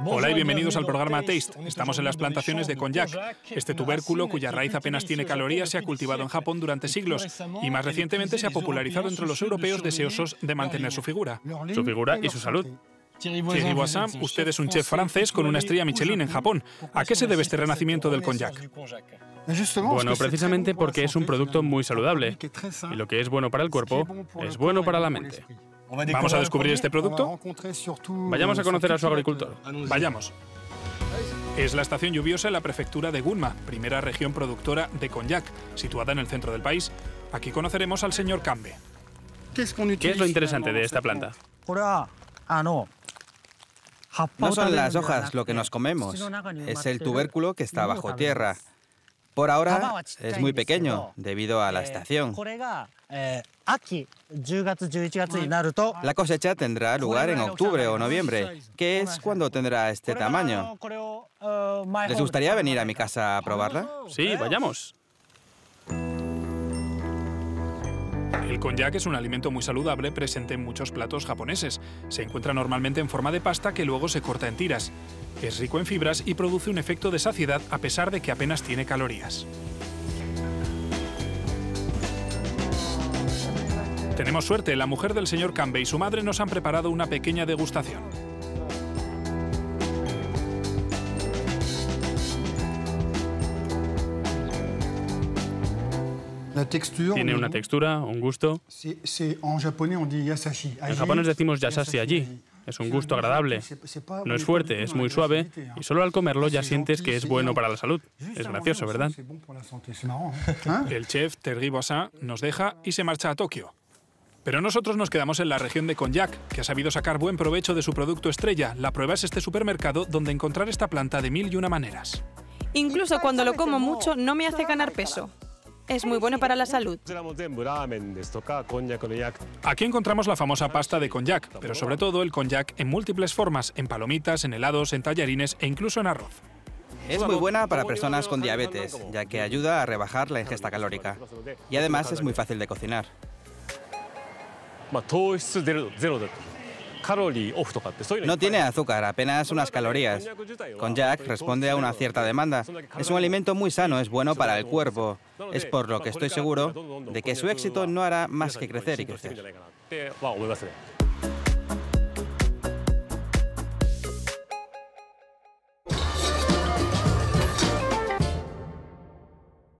Hola y bienvenidos al programa Taste. Estamos en las plantaciones de Konjac. Este tubérculo, cuya raíz apenas tiene calorías, se ha cultivado en Japón durante siglos y más recientemente se ha popularizado entre los europeos deseosos de mantener su figura. Su figura y su salud. Thierry Voisin, usted es un chef francés con una estrella Michelin en Japón. ¿A qué se debe este renacimiento del Konjac? Bueno, precisamente porque es un producto muy saludable. Y lo que es bueno para el cuerpo, es bueno para la mente. ¿Vamos a descubrir este producto? Vayamos a conocer a su agricultor. Vayamos. Es la estación lluviosa en la prefectura de Gunma, primera región productora de Konjac, situada en el centro del país. Aquí conoceremos al señor Kambe. ¿Qué es lo interesante de esta planta? No son las hojas lo que nos comemos, es el tubérculo que está bajo tierra. Por ahora es muy pequeño, debido a la estación. La cosecha tendrá lugar en octubre o noviembre, que es cuando tendrá este tamaño. ¿Les gustaría venir a mi casa a probarla? Sí, vayamos. El konjac es un alimento muy saludable presente en muchos platos japoneses. Se encuentra normalmente en forma de pasta que luego se corta en tiras. Es rico en fibras y produce un efecto de saciedad a pesar de que apenas tiene calorías. Tenemos suerte, la mujer del señor Kambe y su madre nos han preparado una pequeña degustación. Tiene una textura, un gusto. En japonés decimos yasashi allí. Es un gusto agradable. No es fuerte, es muy suave y solo al comerlo ya sientes que es bueno para la salud. Es gracioso, ¿verdad? El chef Thierry Voisin nos deja y se marcha a Tokio. Pero nosotros nos quedamos en la región de Konjac, que ha sabido sacar buen provecho de su producto estrella. La prueba es este supermercado donde encontrar esta planta de 1001 maneras. Incluso cuando lo como mucho no me hace ganar peso. Es muy bueno para la salud. Aquí encontramos la famosa pasta de konjac, pero sobre todo el konjac en múltiples formas, en palomitas, en helados, en tallarines e incluso en arroz. Es muy buena para personas con diabetes, ya que ayuda a rebajar la ingesta calórica. Y además es muy fácil de cocinar. No tiene azúcar, apenas unas calorías. Konjac responde a una cierta demanda. Es un alimento muy sano, es bueno para el cuerpo. Es por lo que estoy seguro de que su éxito no hará más que crecer y crecer.